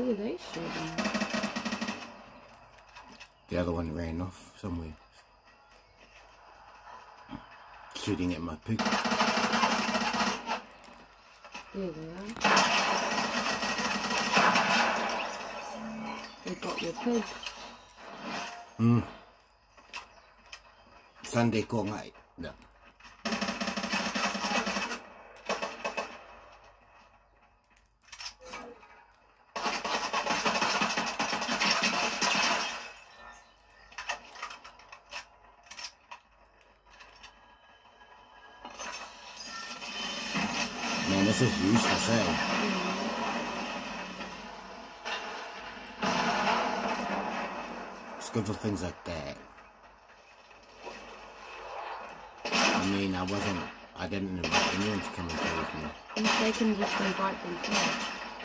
Who were they shooting? The other one ran off somewhere. Shooting at my pig. There they are. They got your pig. Sunday ko ngai. No. Man, this is useless, eh? It's good for things like that. I mean, I didn't invite anyone to come and play with me. And they can just invite them first.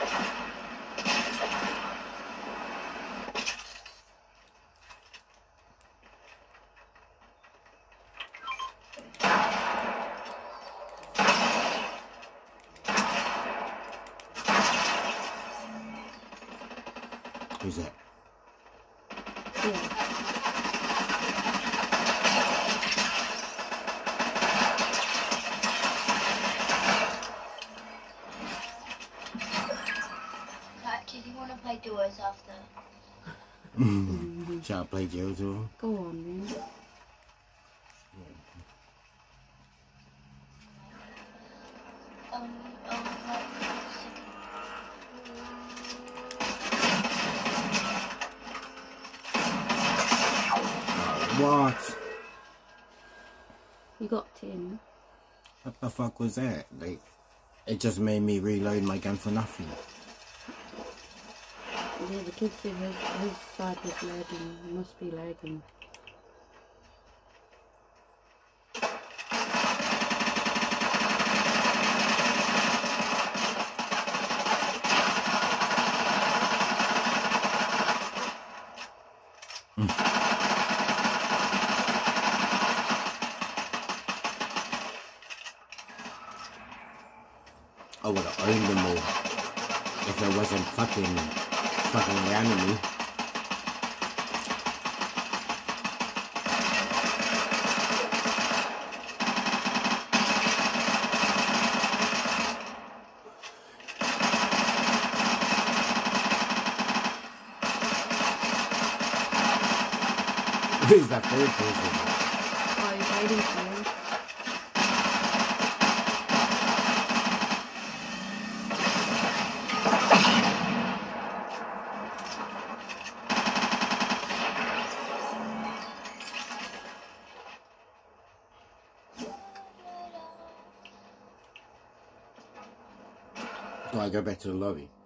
Who's that? Yeah. Did you want to play duos after? Shall I play Jojo? Go on, man. What? You got 10. What the fuck was that? Like, it just made me reload my gun for nothing. Yeah, the kid said his side was lagging. It must be lagging. I would have owned them all if I wasn't fucking around with me. Who's that third person? Oh, you're waiting for him. Do I go back to the lobby?